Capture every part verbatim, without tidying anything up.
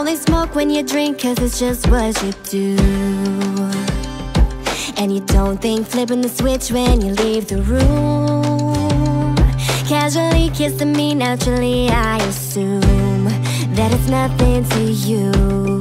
only smoke when you drink, cause it's just what you do. And you don't think flipping the switch when you leave the room. Casually kissing me naturally, I assume that it's nothing to you.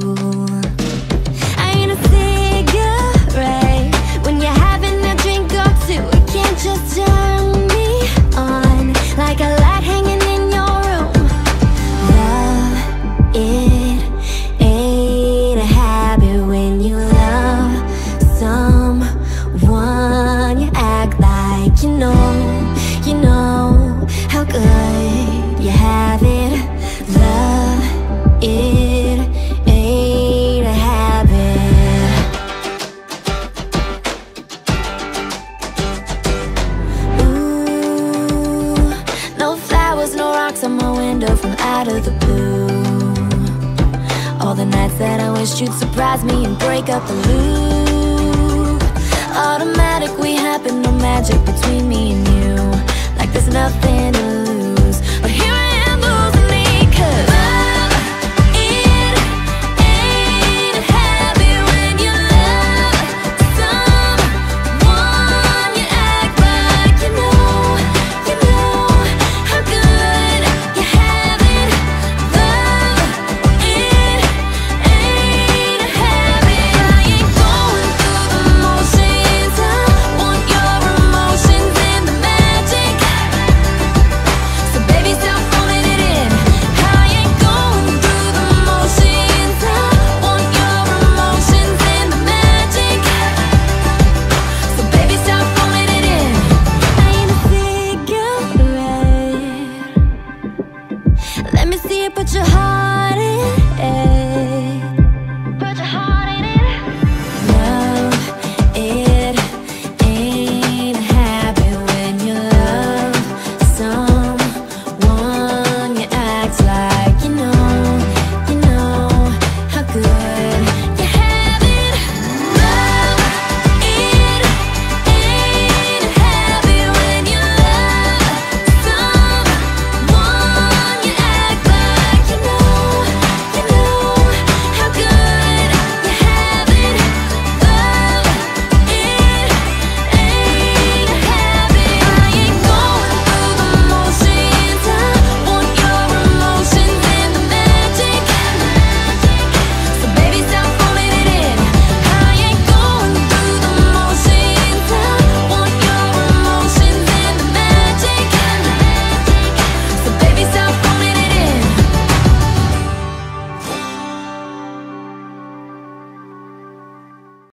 I ain't a cigarette when you're having a drink or two. It can't just turn me on like a light hanging in your room. Love, it ain't a habit. When you love someone, you act like you know, you know how good you have it. Love, it ain't a habit. Ooh, no flowers, no rocks on my window from out of the blue. All the nights that I wished you'd surprise me and break up the loop. Automatic, we happen, no magic between me and you. Like there's nothing to